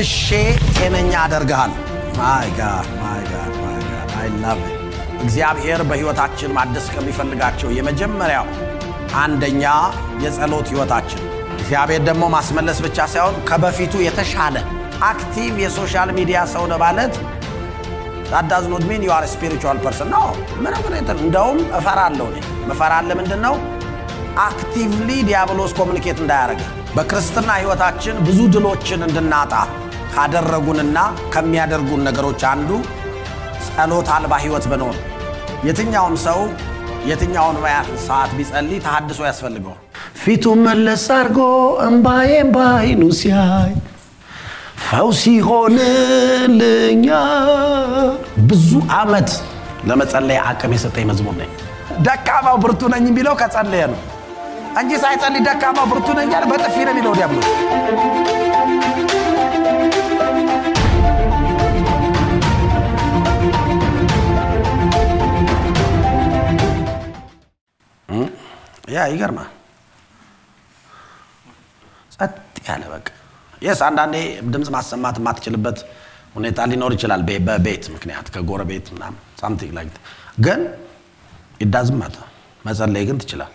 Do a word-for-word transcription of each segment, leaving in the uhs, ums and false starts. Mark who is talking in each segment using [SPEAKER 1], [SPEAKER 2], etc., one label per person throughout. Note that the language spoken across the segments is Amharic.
[SPEAKER 1] መልሼ ጤነኛ አደርጋለሁ my god my god my god I love it እግዚአብሔር በህይወታችን ማደስ ከሚፈልጋቸው የመጀመሪያው አንደኛ የጸሎት ህይወታችን እግዚአብሔር ደግሞ ማስመለስ ብቻ ሳይሆን ከበፊቱ የተሻለ አክቲቭ የሶሻል ሚዲያ ሰው ነው ማለት that does not mean you are a spiritual person no ምንም ነገር እንደውም እፈራለሁ እኔ መፈራለ ምንድነው actively diabolos communicate እንዳያረጋ በክርስትና ህይወታችን ብዙ ድሎችን እንድናጣ ካደረጉንና ከሚያደርጉን ነገሮች አንዱ ጸሎት አልባ ህይወት በኖር የትኛውም ሰው የትኛውን ሰዓት ቢጸልይ ተሐድሶ ያስፈልገው ፊቱ መለስ አርጎ እንባዬ ባይኑ ሲያይ ፈውስ ይሆንልኛ ብዙ አመት ለመጸለይ አቅም የሰጠኝ መዝሙር ነኝ ደካማው ብርቱ ነኝ ቢለው ከጸለየ ነው እንጂ ሳይጸልይ ደካማው ብርቱ ነኝ ያለ በጥፊ ነው የሚለው ዲያብሎስ ያ ይገርማ ጸጥ ያለ በቃ yes አንዳንዴ ድምጽ ማሰማት ማትችልበት ሁኔታ ሊኖር ይችላል በቤት ምክንያት ከጎረቤት እና something like that ግን it doesn't matter መጸለይ ግን ትችላል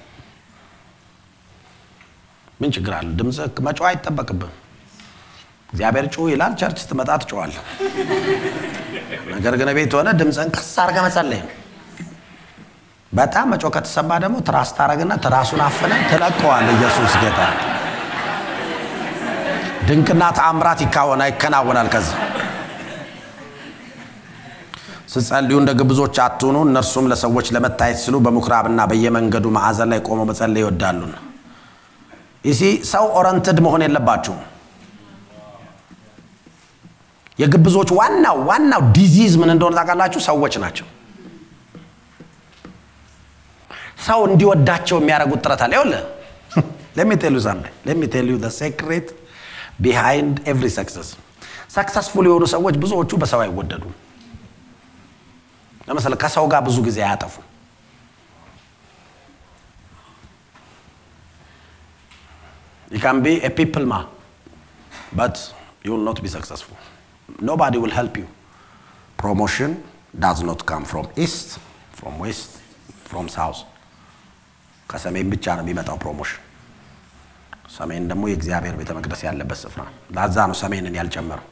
[SPEAKER 1] ምን ችግር አለ ድምጽ መጫው አይተበቅብም እግዚአብሔር ጮህ ይላል ቸርች ስትመጣ ትጮዋል ነገር ግን ቤት ሆነ ድምጽን ቀስ አርጋ መጸለይ በጣም መጮህ ከተሰማ ደግሞ ትራስ ታረግና ትራሱን አፈነ ተለቀዋል ኢየሱስ ጌታ ድንቅና ተአምራት ይካወና ይከናወናል ከዚህ ስጸልዩ እንደ ግብዞች አትሁኑ እነርሱም ለሰዎች ለመታየት ሲሉ በመኩራብና በየመንገዱ ማዕዘን ላይ ቆመው መጸለይ ይወዳሉና እሺ ሰው ኦሪየንትድ መሆን የለባችሁ የግብዞች ዋናው ዋናው ዲዚዝ ምን እንደሆነ ታውቃላችሁ ሰዎች ናቸው ሰው እንዲወዳቸው የሚያረጉት ጥረት አለ ይወለ let me tell you something let me tell you the secret behind every success successful የሆኑ ሰዎች ብዙዎቹ በሰው አይወደዱ ለምሳሌ ከሰው ጋር ብዙ ጊዜ ያጠፉ you can be a people man but you will not be successful nobody will help you promotion does not come from east from west from south ከሰሜን ብቻ ነው የሚመጣው ፕሮሞሽን ሰሜን ደግሞ የእግዚአብሔር ቤተ መቅደስ ያለበት ስፍራ ላዛ ነው ሰሜንን ያልጨመረው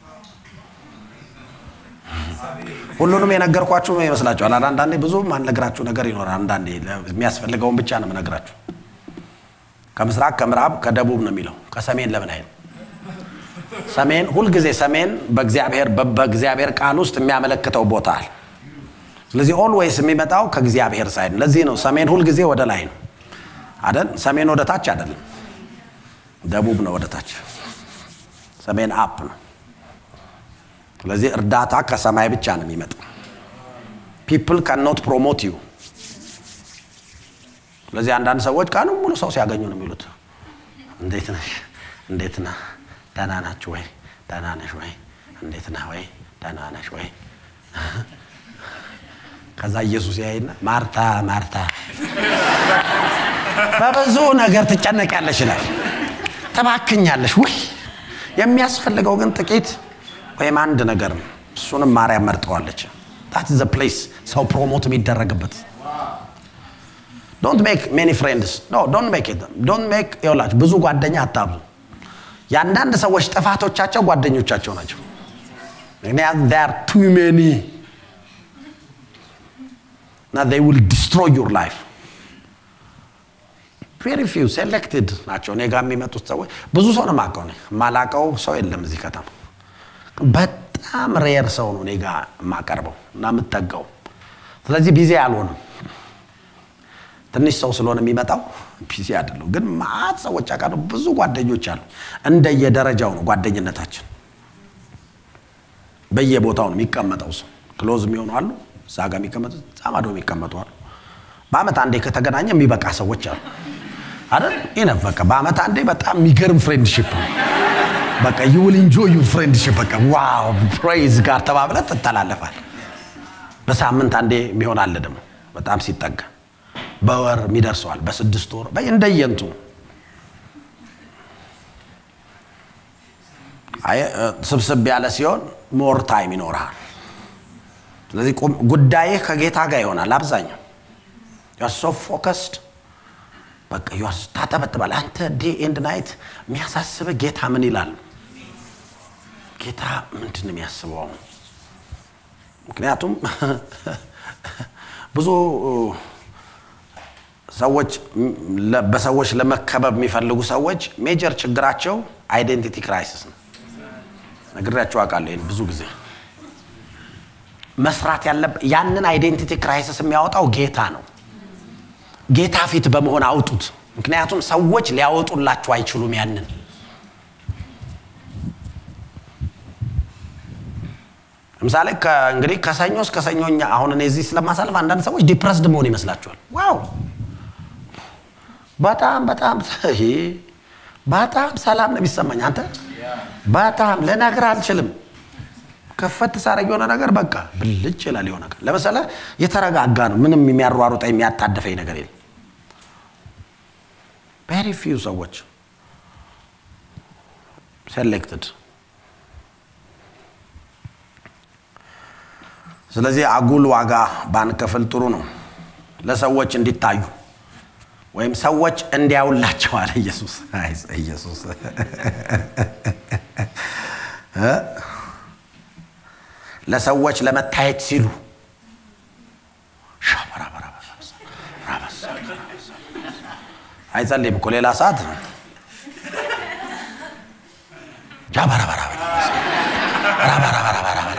[SPEAKER 1] ሁሉንም የነገርኳችሁ ነው ይመስላችኋል አንዳንዴ ብዙ ማንነግራችሁ ነገር ይኖራል አንዳንዴ የሚያስፈልገውን ብቻ ነው መነግራችሁ ከምስራቅ ከምዕራብ ከደቡብ ነው የሚለው ከሰሜን ለምን አይል ሰሜን ሁሉ ጊዜ ሰሜን በእግዚአብሔር በእግዚአብሔር ቃል ውስጥ የሚያመለክተው ቦታ አለ ስለዚህ always የሚመጣው ከእግዚአብሔር ሳይድ ለዚህ ነው ሰሜን ሁሉ ጊዜ ወደ ላይ ነው አይደል ሰሜን ወደ ታች አይደለም ደቡብ ነው ወደ ታች ሰሜን አፕ ነው ስለዚህ እርዳታ ከሰማይ ብቻ ነው የሚመጣው people cannot promote you ስለዚህ አንዳንድ ሰዎች ካኑ ሙሉ ሰው ሲያገኙ ነው የሚሉት እንዴት ነሽ እንዴት ነህ ደህና ናችሁ ወይ ደህና ነሽ ወይ እንዴት ነህ ወይ ደህና ነሽ ወይ ከዛ ኢየሱስ ያይና ማርታ ማርታ በብዙ ነገር ትጨነቂያለሽ ይላል ተባክኛለሽ ወይ የሚያስፈልገው ግን ጥቂት ወይም አንድ ነገር እሱንም ማርያም መርጠዋለች that is the place so promote የሚደረግበት don't make many friends no don't make it don't make ይላች ብዙ ጓደኛ አታብዙ ያንዳንድ ሰዎች ጥፋቶቻቸው ጓደኞቻቸው ናቸው there are too many now they will destroy your life very few selected ናቸው እኔ ጋር የሚመጡት ሰዎች ብዙ ሰው ነው ማቀው ነው ማላቀው ሰው የለም እዚህ ከተማ በጣም ሬር ሰው ነው እኔ ጋር ማቀርበው እና ምትጠጋው ስለዚህ ቢዚ አልሆንም ትንሽ ሰው ስለሆነ የሚመጣው ቢዚ አይደለም ግን ማት ሰዎች አቃሉ ብዙ ጓደኞች አሉ እንደ የደረጃው ነው ጓደኝነታችን በየቦታው ነው የሚቀመጠው ሰው ክሎዝ የሚሆኑ አሉ ዛጋ የሚቀመጡ ጻማዶ የሚቀመጡ አሉ በአመት አንዴ ከተገናኘ የሚበቃ ሰዎች አሉ አይደል ይነፈቀ በአመት አንዴ በጣም የሚገርም ፍሬንድሺፕ በቃ you will enjoy your friendship በቃ ዋው praise ጋር ተባብለ ተተላለፋል በሳምንት አንዴ የሚሆን አለ ደግሞ በጣም ሲጠጋ በወር የሚደርሰዋል በስድስት ወር በእንደየንቱ አይ ስብስብ ያለ ሲሆን ሞር ታይም ይኖራል ስለዚህ ጉዳይ ከጌታ ጋር ይሆናል አብዛኛው you are so focused በቃ you are ታተበተባል አንተ day and night የሚያሳስበ ጌታ ምን ይላል ጌታ ምንድነው የሚያስበው ምክንያቱም ብዙ ሰዎች በሰዎች ለመከበብ የሚፈልጉ ሰዎች ሜጀር ችግራቸው አይደንቲቲ ክራይሲስ ነው ነግራቸው አቃለ ይሄን ብዙ ጊዜ መስራት ያለበት ያንን አይደንቲቲ ክራይሲስ የሚያወጣው ጌታ ነው ጌታ ፊት በመሆን አውጡት ምክንያቱም ሰዎች ሊያወጡላችሁ አይችሉም ያንን ምሳሌ ከእንግዲህ ከሰኞ እስከ ሰኞኛ አሁን እኔ እዚህ ስለማሳልፍ አንዳንድ ሰዎች ዲፕረስድ መሆን ይመስላችኋል ዋው በጣም በጣም ይሄ በጣም ሰላም ነው የሚሰማኝ አንተ በጣም ለነገር አልችልም ከፈት ሳረግ የሆነ ነገር በቃ ብልጭ ይላል የሆነ ነገር ለምሳሌ የተረጋጋ ነው ምንም የሚያሯሩጣ የሚያጣደፈኝ ነገር የለም very few ሰዎች selected ስለዚህ አጉል ዋጋ ባንከፍል ጥሩ ነው ለሰዎች እንዲታዩ ወይም ሰዎች እንዲያውላቸው አለ ኢየሱስ አይ ኢየሱስ እ ለሰዎች ለመታየት ሲሉ ሻባራባራ ራባስ አይጸልይም እኮ ሌላ ሰዓት ጃባራባራ ራባራባራ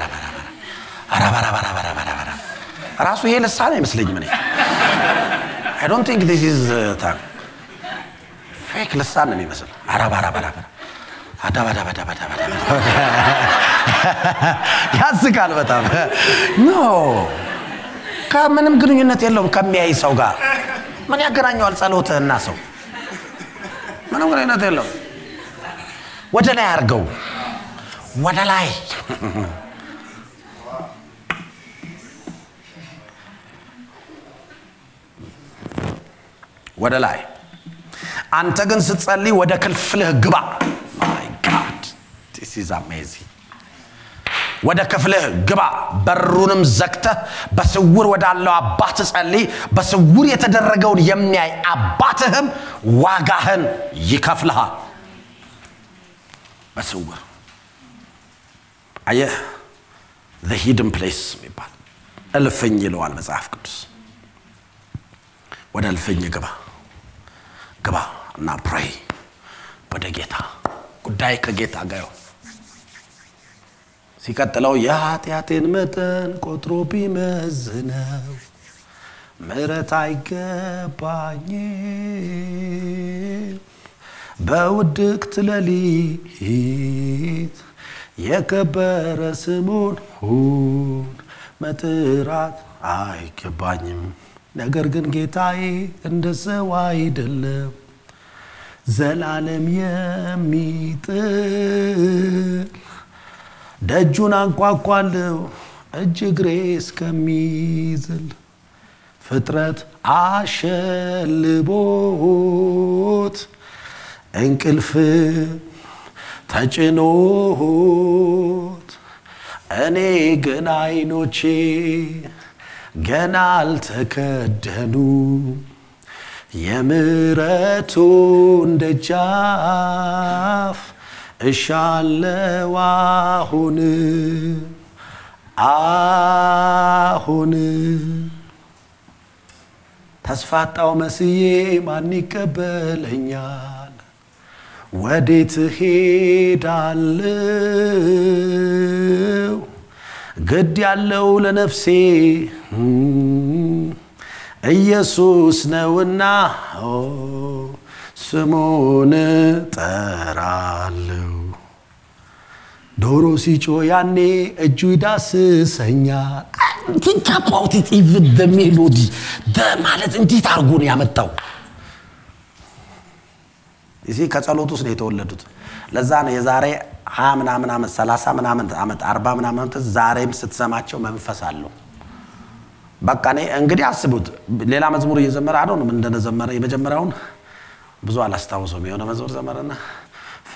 [SPEAKER 1] አራባራባራ ራሱ ይሄ ለሳነ አይመስልኝም እኔ I don't think this is tongue fake ለሳነ ነው የሚመስል አራባራባራ አዳባዳባዳባዳ ያስቃል በጣም ኖ ከምንም ግንኙነት የለውም ከሚያይ ሰው ጋር ምን ያገናኘዋል ጸሎትና ሰው ምንም ግንኙነት የለውም ወደ ላይ አርገው ወደ ላይ ወደ ላይ አንተ ግን ስትጸልይ ወደ ክፍልህ ግባ my god this is amazing ወደ ክፍልህ ግባ በሩንም ዘግተህ በስውር ወዳለው አባት ጸልይ በስውር የተደረገውን የሚያይ አባትህም ዋጋህን ይከፍልሃል በስውር አየህ the hidden place የሚባል እልፍኝ ይለዋል መጽሐፍ ቅዱስ ወደ እልፍኝ ግባ ግባ እና pray ወደ ጌታ ጉዳይ ከጌታ ጋር ሲከተለው የኃጢአቴን መጠን ቆጥሮ ቢመዝነው ምሕረት አይገባኝ በውድቅት ሌሊት የከበረ ስሙን ሁን መጥራት አይገባኝም ነገር ግን ጌታዬ እንደሰው አይደለም ዘላለም የሚጥል ደጁን አንኳኳለው እጅ እግሬ እስከሚዝል ፍጥረት አሸልቦት እንቅልፍ ተጭኖት እኔ ግን አይኖቼ ገና አልተከደኑ የምሕረቱን ደጃፍ እሻለው አሁን አሁን ተስፋጣው መስዬ ማን ይቀበለኛል ወዴት ሄዳለሁ ግድ ያለው ለነፍሴ ኢየሱስ ነውና ስሙን ጠራለሁ ዶሮ ሲጮ ያኔ እጁ ይዳስሰኛል think about it even the melody the ማለት እንዴት አርጎ ነው ያመጣው እዚህ ከጸሎት ውስጥ ነው የተወለዱት ለዛ ነው የዛሬ ሃያ ምናምን አመት ሰላሳ ምናምን አመት አርባ ምናምን አመት ዛሬም ስትሰማቸው መንፈስ አለው በቃ እኔ እንግዲህ አስቡት ሌላ መዝሙር እየዘመረ አይደል ምን እንደዘመረ የመጀመሪያውን ብዙ አላስታውሰውም የሆነ መዝሙር ዘመረና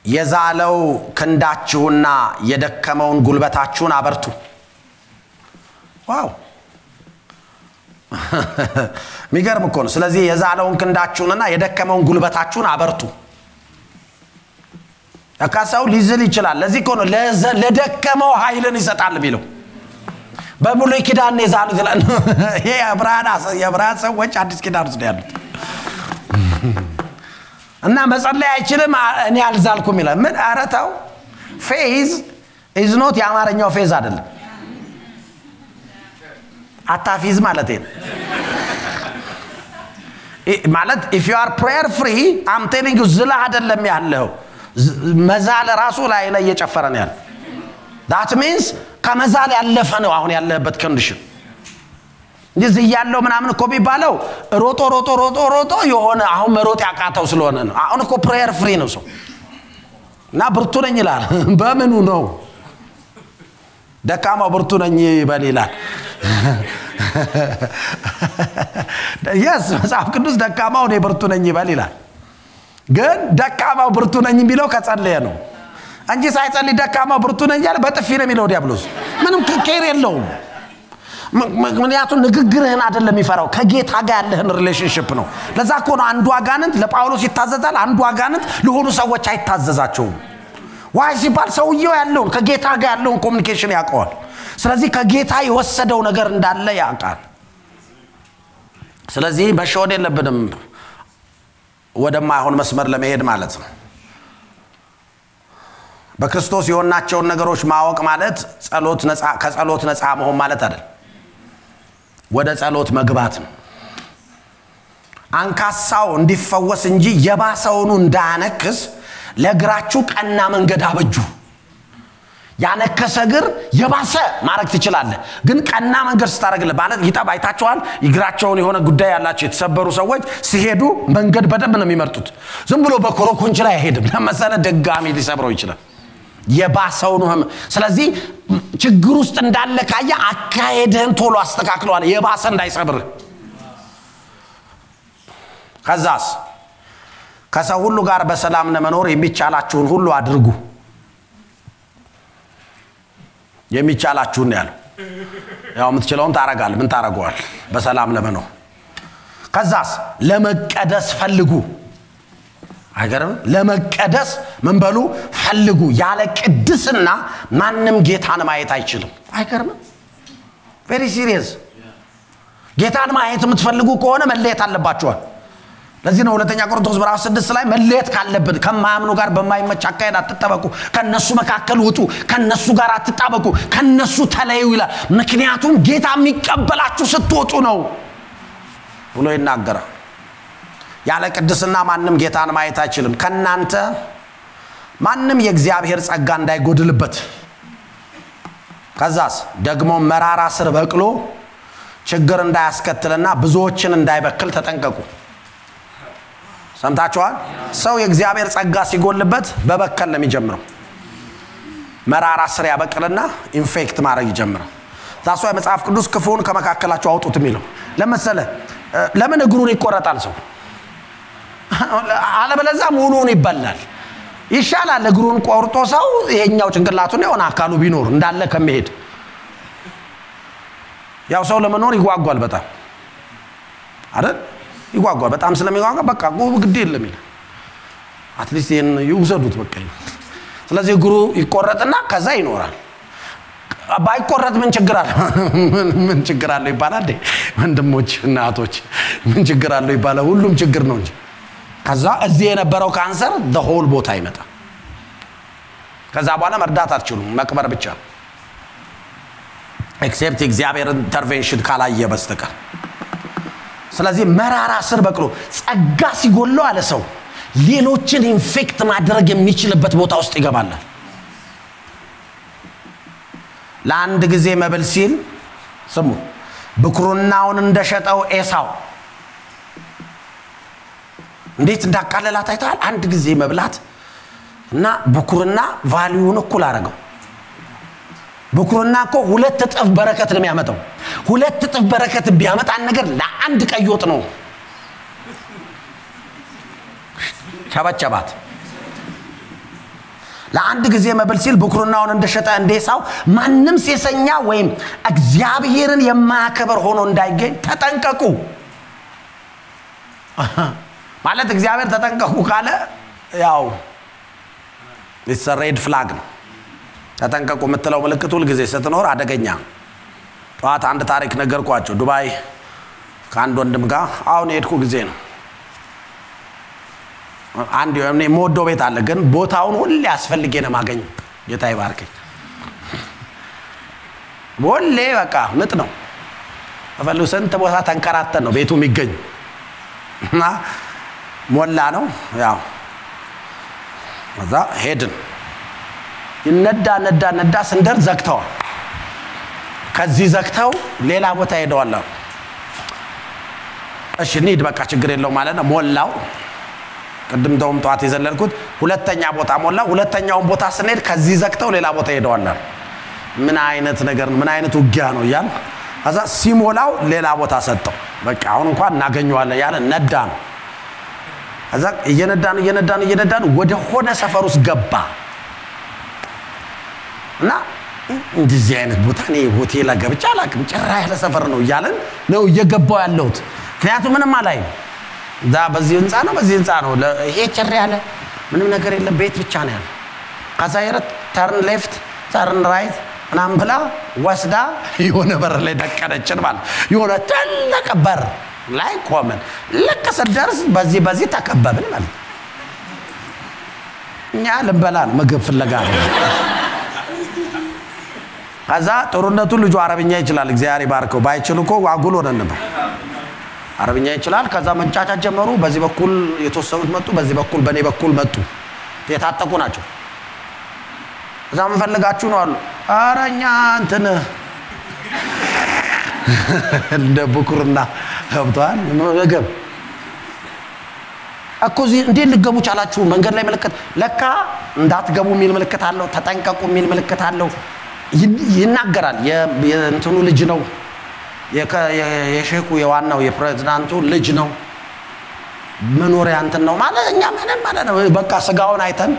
[SPEAKER 1] የዛለው ክንዳችሁና የደከመውን ጉልበታችሁን አበርቱ። ዋው ሚገርም እኮ ነው። ስለዚህ የዛለውን ክንዳችሁንና የደከመውን ጉልበታችሁን አበርቱ። አካሳው ሊዝል ይችላል። ለዚህ እኮ ነው ለደከመው ኃይልን ይሰጣል ቢለው በብሉይ ኪዳን የዛሉ ይላል። ይሄ አብራና የአብራና ሰዎች አዲስ ኪዳን ውስጥ ያሉት እና መጸለይ አይችልም እኔ አልዛልኩም ይላል። ምን አረታው ፌዝ is not ያማረኛው ፌዝ አይደለም። አታፊዝ ማለት ነው ማለት if you are prayer free I'm telling you ዝላ አይደለም ያለው መዛል ራሱ ላይ ላይ እየጨፈረ ነው ያለው። that means ከመዛል ያለፈ ነው አሁን ያለበት ኮንዲሽን። እንደዚህ ያለው ምናምን እኮ ቢባለው ሮጦ ሮጦ ሮጦ ሮጦ የሆነ አሁን መሮጥ ያቃተው ስለሆነ ነው። አሁን እኮ prayer free ነው ሰው እና ብርቱ ነኝ ይላል። በምኑ ነው ደካማው ብርቱ ነኝ ይበል ይላል። yes መጽሐፍ ቅዱስ ደካማው ነው ብርቱ ነኝ ይበል ይላል። ግን ደካማው ብርቱ ነኝ የሚለው ከጸለየ ነው እንጂ ሳይጸልይ ደካማው ብርቱ ነኝ ያለ በጥፊ ነው የሚለው ዲያብሎስ። ምንም ኬር የለውም። ምክንያቱም ንግግርህን አይደለም የሚፈራው ከጌታ ጋር ያለህን ሪሌሽንሺፕ ነው። ለዛ እኮ ነው አንዱ አጋንንት ለጳውሎስ ይታዘዛል፣ አንዱ አጋንንት ለሆኑ ሰዎች አይታዘዛቸውም። ዋይ ሲባል ሰውየው ያለውን ከጌታ ጋር ያለውን ኮሙኒኬሽን ያውቀዋል። ስለዚህ ከጌታ የወሰደው ነገር እንዳለ ያውቃል። ስለዚህ መሸወድ የለብንም ወደማይሆን መስመር ለመሄድ ማለት ነው። በክርስቶስ የሆናቸውን ነገሮች ማወቅ ማለት ጸሎት ነፃ ከጸሎት ነፃ መሆን ማለት አይደል፣ ወደ ጸሎት መግባት ነው። አንካሳው እንዲፈወስ እንጂ የባሰውን እንዳያነክስ ለግራችሁ ቀና መንገድ አበጁ። ያነከሰ እግር የባሰ ማረክ ትችላለህ፣ ግን ቀና መንገድ ስታረግለ ማለት ይጣባይታቸዋል። ይግራቸውን የሆነ ጉዳይ ያላቸው የተሰበሩ ሰዎች ሲሄዱ መንገድ በደንብ ነው የሚመርጡት። ዝም ብሎ በኮረኮንች ላይ አይሄድም። ለምሳሌ ደጋሚ ሊሰብረው ይችላል የባሰው ነው። ስለዚህ ችግር ውስጥ እንዳለ ካያ አካሄድህን ቶሎ አስተካክለዋል የባሰ እንዳይሰብር። ከዛስ ከሰው ሁሉ ጋር በሰላም ለመኖር የሚቻላችሁን ሁሉ አድርጉ። የሚቻላችሁን ያለው ያው የምትችለውን ታረጋል። ምን ታረጋዋል? በሰላም ለመኖር። ከዛስ ለመቀደስ ፈልጉ። አይገርም? ለመቀደስ ምን በሉ ፈልጉ። ያለ ቅድስና ማንንም ጌታን ማየት አይችልም። አይገርም? very serious። ጌታን ማየት የምትፈልጉ ከሆነ መለየት አለባችሁ። ለዚህ ነው ሁለተኛ ቆሮንቶስ ምዕራፍ ስድስት ላይ መለየት ካለብን ከማያምኑ ጋር በማይመች አካሄድ አትጠበቁ፣ ከነሱ መካከል ውጡ፣ ከነሱ ጋር አትጣበቁ፣ ከነሱ ተለዩ ይላል። ምክንያቱም ጌታ የሚቀበላችሁ ስትወጡ ነው ብሎ ይናገራል። ያለ ቅድስና ማንንም ጌታን ማየት አይችልም። ከናንተ ማንንም የእግዚአብሔር ጸጋ እንዳይጎድልበት። ከዛስ ደግሞ መራራ ስር በቅሎ ችግር እንዳያስከትልና ብዙዎችን እንዳይበክል ተጠንቀቁ። ሰምታችኋል? ሰው የእግዚአብሔር ጸጋ ሲጎልበት በበከል ነው የሚጀምረው። መራራ ስር ያበቅልና ኢንፌክት ማድረግ ይጀምራል። ታሷ የመጽሐፍ ቅዱስ ክፉን ከመካከላቸው አውጡት የሚለው ለምሳሌ ለምን እግሩን ይቆረጣል ሰው? አለበለዚያ ሙሉውን ይበላል። ይሻላል እግሩን ቆርጦ ሰው ይሄኛው ጭንቅላቱን የሆነ አካሉ ቢኖር እንዳለ ከመሄድ። ያው ሰው ለመኖር ይጓጓል በጣም አይደል? ይጓጓል በጣም ስለሚጓጓ በቃ ጉብ ግድ የለም ይላል። አትሊስት ይሄን ይውሰዱት በቃ። ስለዚህ እግሩ ይቆረጥና ከዛ ይኖራል። ባይቆረጥ ምን ችግር አለ? ምን ችግር አለ ይባላል እንዴ? ወንድሞች እናቶች ምን ችግር አለ ይባላል? ሁሉም ችግር ነው እንጂ ከዛ እዚህ የነበረው ካንሰር the whole ቦታ ይመጣ። ከዛ በኋላ መርዳት አትችሉም፣ መቅበር ብቻ except እግዚአብሔር ኢንተርቬንሽን ካላየ በስተቀር። ስለዚህ መራራ ስር በቅሎ ጸጋ ሲጎለው አለ ሰው ሌሎችን ኢንፌክት ማድረግ የሚችልበት ቦታ ውስጥ ይገባል። ለአንድ ጊዜ መብል ሲል ስሙ ብኩርናውን እንደሸጠው ኤሳው እንዴት እንዳቃለላት አይታል። አንድ ጊዜ መብላት እና ብኩርና ቫልዩን እኩል አረጋው። ብኩርና እኮ ሁለት እጥፍ በረከት ነው የሚያመጣው። ሁለት እጥፍ በረከት ቢያመጣን ነገር ለአንድ ቀይ ወጥ ነው። ቻባቻባት ለአንድ ጊዜ መብል ሲል ብኩርናውን እንደሸጠ እንደሳው ማንንም ሴሰኛ ወይም እግዚአብሔርን የማያከብር ሆኖ እንዳይገኝ ተጠንቀቁ ማለት እግዚአብሔር ተጠንቀቁ ካለ ያው it's a red flag ነው ተጠንቀቁ የምትለው ምልክት ሁሉ ጊዜ ስትኖር አደገኛ ጧት አንድ ታሪክ ነገርኳቸው ዱባይ ከአንድ ወንድም ጋር አሁን የሄድኩ ጊዜ ነው አንድ የኔ ሞዶ ቤት አለ ግን ቦታውን ሁሉ ያስፈልጌ ነው ማገኝ ጌታ ይባርከኝ ወሌ በቃ ምጥ ነው አፈሉ ሰንተ ቦታ ተንከራተን ነው ቤቱ የሚገኝ እና ሞላ ነው ያው አዛ ሄድን ይነዳ ነዳ ነዳ ስንደር ዘግተው ከዚህ ዘግተው ሌላ ቦታ ሄደዋል እሺ ንሂድ በቃ ችግር የለው ማለት ነው ሞላው ቅድም ደውም ጧት ይዘለልኩት ሁለተኛ ቦታ ሞላ ሁለተኛውን ቦታ ስንሄድ ከዚህ ዘግተው ሌላ ቦታ ሄደዋል ምን አይነት ነገር ምን አይነት ውጊያ ነው ያን አዛ ሲሞላው ሌላ ቦታ ሰጠው በቃ አሁን እንኳን እናገኘዋለን ያለ ነዳ ነው አዛ እየነዳን እየነዳን እየነዳን ወደ ሆነ ሰፈር ውስጥ ገባ እና እንደዚህ አይነት ቦታ ነው ሆቴል አገብቻ አላቅም ጭራ ያለ ሰፈር ነው ያለን ነው እየገባው ያለውት ምክንያቱም ምንም አላይ ዳ በዚህ ህንጻ ነው በዚህ ህንጻ ነው ይሄ ጭራ ያለ ምንም ነገር የለም ቤት ብቻ ነው ያለ ከዛ ይረት ተርን ሌፍት ተርን ራይት ምናምን ብላ ወስዳ የሆነ በር ላይ ደቀነችን ማለት የሆነ ትልቅ በር ላይ ቆመን ልክ ስደርስ በዚህ በዚህ ተከበብን ማለት እኛ ልንበላ ነው ምግብ ፍለጋ ነው ከዛ ጦርነቱ ልጁ አረብኛ ይችላል እግዚአብሔር ይባርከው ባይችል እኮ አጉል ሆነን ነበር አረብኛ ይችላል ከዛ መንጫጫ ጀመሩ በዚህ በኩል የተወሰኑት መጡ በዚህ በኩል በኔ በኩል መጡ የታጠቁ ናቸው እዛ መንፈልጋችሁ ነው አሉ አራኛ እንትን እንደ ብኩርና ገብቷል ምግብ አኮዚ እንዴ ልገቡ ቻላችሁ መንገድ ላይ ምልክት ለካ እንዳትገቡ የሚል ምልክት አለው ተጠንቀቁ የሚል ምልክት አለው ይናገራል የእንትኑ ልጅ ነው የሼኩ የዋናው የፕሬዝዳንቱ ልጅ ነው መኖሪያ እንትን ነው ማለኛ ምንም ማለት ነው በቃ ስጋውን አይተን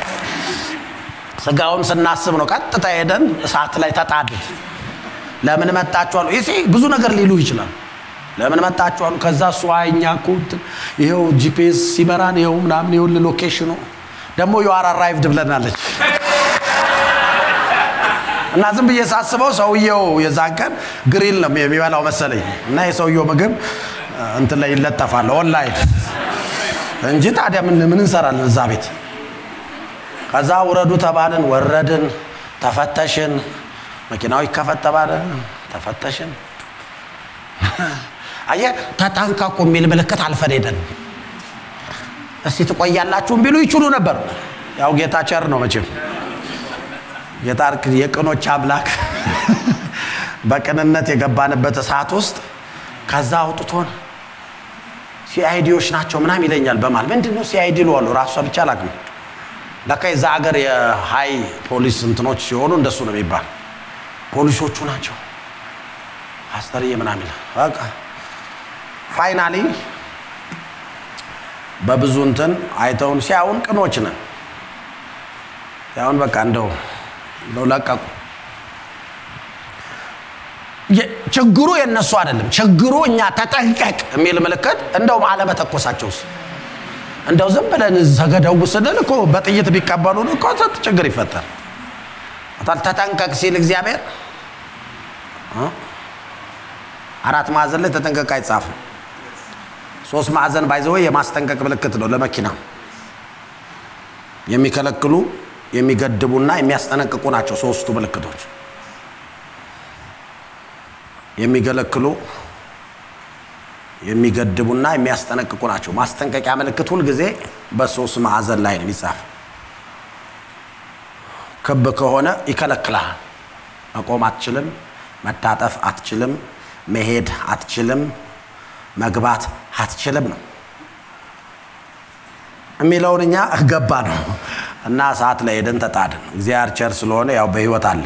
[SPEAKER 1] ስጋውን ስናስብ ነው ቀጥታ ሄደን እሳት ላይ ተጣድት ለምን መጣችሁ አሉ እሺ ብዙ ነገር ሊሉ ይችላል ለምን መጣችሁ አሉ ከዛ ሷይኛ ኩት ይሄው ጂፒኤስ ሲመራን ይሄው ምናምን ይሄው ሎኬሽኑ ደሞ you are arrived ብለናለች እና ዝም ብዬ ሳስበው ሰውየው የዛቀን ግሪል ነው የሚበላው መሰለኝ እና የሰውየው ምግብ እንት ላይ ይለጠፋል ኦንላይን እንጂ ታዲያ ምን ምን እንሰራለን እዛ ቤት ከዛ ወረዱ ተባልን ወረድን ተፈተሽን መኪናው ይከፈተባለ ተፈተሽን አየ ተጣንቃቁ የሚል ምልክት አልፈረደን እስቲ ተቆያላችሁ ቢሉ ይችሉ ነበር ያው ጌታ ቸር ነው መቼም የታርክ የቀኖች አምላክ በቀንነት የገባንበት ሰዓት ውስጥ ከዛ አውጥቶን ሲአይዲዎች ናቸው ምናም ይለኛል በማል ምንድነው ሲአይዲ ነው ራሱ ብቻ አላቅም ለካይ ዛ ሀገር የሃይ ፖሊስ እንትኖች ሲሆኑ እንደሱ ነው የሚባል ፖሊሶቹ ናቸው አስተርየ ምናም ይላል በቃ ፋይናሊ በብዙ እንትን አይተውን ሲያውን ቅኖች ነን ያውን በቃ እንደው ነው ለቀቁ ችግሩ የነሱ አይደለም ችግሩ እኛ ተጠንቀቅ የሚል ምልክት እንደው ማለመ ተቆሳቸውስ እንደው ዝም ብለን ዘገደው ስንል እኮ በጥይት ቢቀበሉ ነው እኮ ችግር ይፈጠር አታል ተጠንቀቅ ሲል እግዚአብሔር አራት ማዕዘን ላይ ተጠንቀቅ አይጻፍ ሶስት ማዕዘን ባይዘው የማስጠንቀቅ ምልክት ነው ለመኪና የሚከለክሉ የሚገድቡና የሚያስጠነቅቁ ናቸው ሶስቱ ምልክቶች የሚገለክሉ የሚገድቡና የሚያስጠነቅቁ ናቸው ማስጠንቀቂያ ምልክት ሁሉ ጊዜ በሶስት ማዕዘን ላይ ነው የሚጻፍ ከበ ከሆነ ይከለክላል መቆም አትችልም መታጠፍ አትችልም መሄድ አትችልም መግባት አትችልም ነው የሚለውንኛ ገባ ነው እና ሰዓት ላይ ሄደን ተጣድን እግዚአብሔር ቸር ስለሆነ ያው በህይወት አለ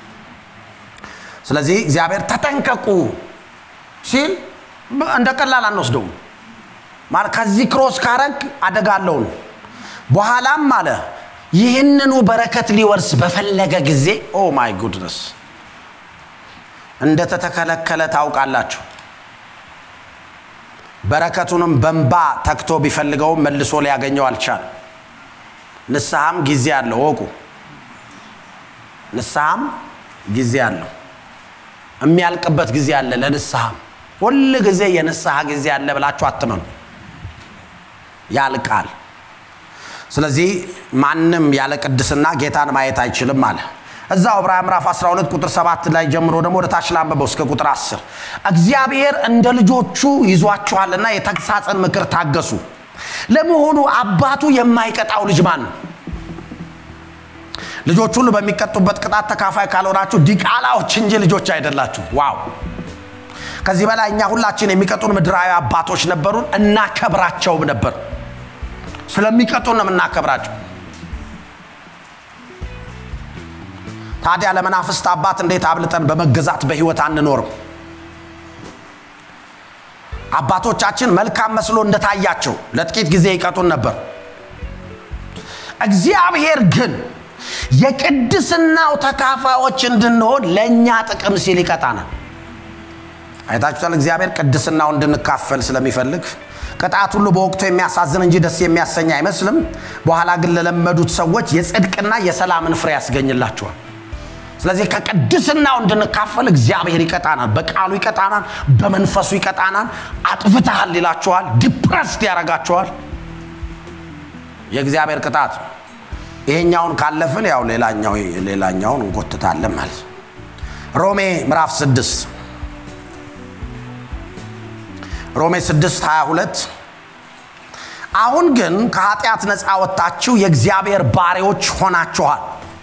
[SPEAKER 1] ስለዚህ እግዚአብሔር ተጠንቀቁ ሲል እንደቀላል አንወስደው ማለት ከዚህ ክሮስ ካረግ አደጋለው በኋላም አለ ይህንኑ በረከት ሊወርስ በፈለገ ጊዜ ኦ ማይ ጉድነስ እንደተተከለከለ ታውቃላችሁ በረከቱንም በእንባ ተክቶ ቢፈልገው መልሶ ሊያገኘው አልቻለም ንስሐም ጊዜ አለው ወቁ ንስሐም ጊዜ አለው የሚያልቅበት ጊዜ አለ ለንስሐ ሁሉ ጊዜ የንስሐ ጊዜ አለ ብላችሁ አትመኑ ያልቃል ስለዚህ ማንንም ያለ ቅድስና ጌታን ማየት አይችልም አለ እዛው ዕብራውያን ምዕራፍ አስራ ሁለት ቁጥር ሰባት ላይ ጀምሮ ደግሞ ወደ ታች ላንበበው እስከ ቁጥር አስር እግዚአብሔር እንደ ልጆቹ ይዟቸዋልና የተግሳጽን ምክር ታገሱ ለመሆኑ አባቱ የማይቀጣው ልጅ ማን ነው ልጆች ሁሉ በሚቀጡበት ቅጣት ተካፋይ ካልሆናችሁ ዲቃላዎች እንጂ ልጆች አይደላችሁ ዋው ከዚህ በላይ እኛ ሁላችን የሚቀጡን ምድራዊ አባቶች ነበሩን እና ከብራቸው ነበር ስለሚቀጡን እና ከብራቸው ታዲያ ለመናፍስት አባት እንዴት አብልጠን በመገዛት በህይወት አንኖርም አባቶቻችን መልካም መስሎ እንደታያቸው ለጥቂት ጊዜ ይቀጡን ነበር እግዚአብሔር ግን የቅድስናው ተካፋዮች እንድንሆን ለኛ ጥቅም ሲል ይቀጣናል አይታችኋል እግዚአብሔር ቅድስናው እንድንካፈል ስለሚፈልግ ቅጣት ሁሉ በወቅቱ የሚያሳዝን እንጂ ደስ የሚያሰኝ አይመስልም በኋላ ግን ለለመዱት ሰዎች የጽድቅና የሰላምን ፍሬ ያስገኝላቸዋል ስለዚህ ከቅድስናው እንድንካፈል እግዚአብሔር ይቀጣናል በቃሉ ይቀጣናል በመንፈሱ ይቀጣናል አጥፍተሃል ይላቸዋል ዲፕረስድ ያረጋቸዋል የእግዚአብሔር ቅጣት ይሄኛውን ካለፈን ያው ሌላኛው ሌላኛውን እንቆጥታለን ማለት ሮሜ ምዕራፍ ስድስት ሮሜ ስድስት ሃያ ሁለት አሁን ግን ከኃጢአት ነፃ ወጣችሁ የእግዚአብሔር ባሪያዎች ሆናችኋል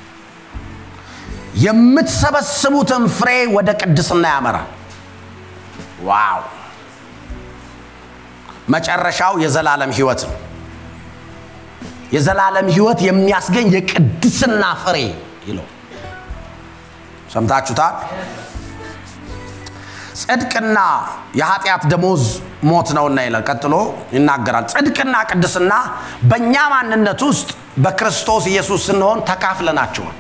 [SPEAKER 1] የምትሰበስቡትን ፍሬ ወደ ቅድስና ያመራል ዋው መጨረሻው የዘላለም ሕይወት ነው የዘላለም ሕይወት የሚያስገኝ የቅድስና ፍሬ ይለው ሰምታችሁታል ጽድቅና የኃጢአት ደሞዝ ሞት ነውና ይላል ቀጥሎ ይናገራል ጽድቅና ቅድስና በእኛ ማንነት ውስጥ በክርስቶስ ኢየሱስ ስንሆን ተካፍለናቸዋል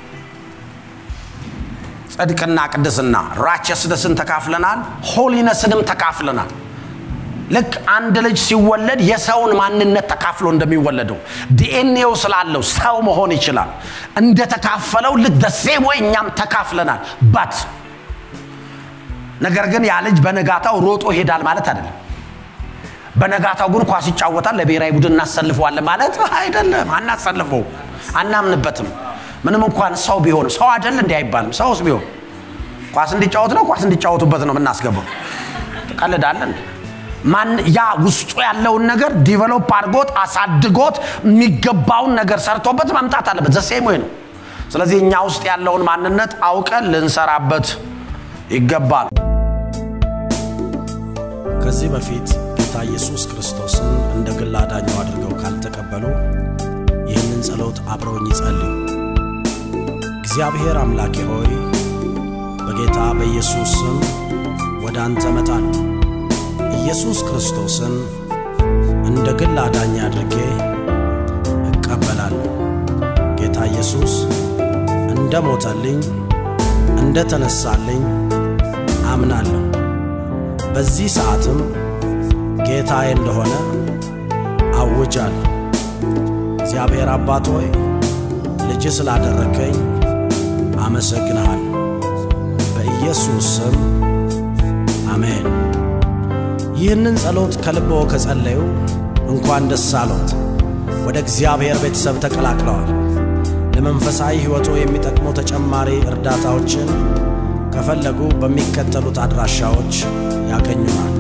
[SPEAKER 1] ጽድቅና ቅድስና righteousnessን ተካፍለናል holinessንም ተካፍለናል ልክ አንድ ልጅ ሲወለድ የሰውን ማንነት ተካፍሎ እንደሚወለደው ዲኤንኤው ስላለው ሰው መሆን ይችላል እንደ ተካፈለው ልክ the same way እኛም ተካፍለናል but ነገር ግን ያ ልጅ በነጋታው ሮጦ ሄዳል ማለት አይደለም በነጋታው ግን ኳስ ይጫወታል ለብሔራዊ ቡድን እናሰልፈዋለን ማለት አይደለም አናሰልፈው አናምንበትም ምንም እንኳን ሰው ቢሆን ሰው አይደል እንዴ አይባልም ሰውስ ቢሆን ኳስ እንዲጫወት ነው ኳስ እንዲጫወቱበት ነው እናስገባው ተቀልዳለን ማን ያ ውስጡ ያለውን ነገር ዲቨሎፕ አድርጎት አሳድጎት የሚገባውን ነገር ሰርቶበት ማምጣት አለበት the same way ነው ስለዚህ እኛ ውስጥ ያለውን ማንነት አውቀን ልንሰራበት ይገባል ከዚህ በፊት ጌታ ኢየሱስ ክርስቶስን እንደ ግል አዳኙ አድርገው ካልተቀበሉ ይህንን ጸሎት አብረውኝ ይጸልዩ እግዚአብሔር አምላኬ ሆይ በጌታ በኢየሱስ ስም ወደ አንተ መጣለሁ ኢየሱስ ክርስቶስን እንደ ግል አዳኝ አድርጌ እቀበላለሁ ጌታ ኢየሱስ እንደ ሞተልኝ እንደ ተነሳልኝ አምናለሁ በዚህ ሰዓትም ጌታዬ እንደሆነ አውጃለሁ እግዚአብሔር አባት ሆይ ልጅ ስላደረከኝ አመሰግናለሁ በኢየሱስ ስም አሜን ይህንን ጸሎት ከልቦ ከጸለዩ እንኳን ደስ አሎት ወደ እግዚአብሔር ቤተሰብ ተቀላቅለዋል ለመንፈሳዊ ሕይወቶ የሚጠቅሙ ተጨማሪ እርዳታዎችን ከፈለጉ በሚከተሉት አድራሻዎች ያገኙናል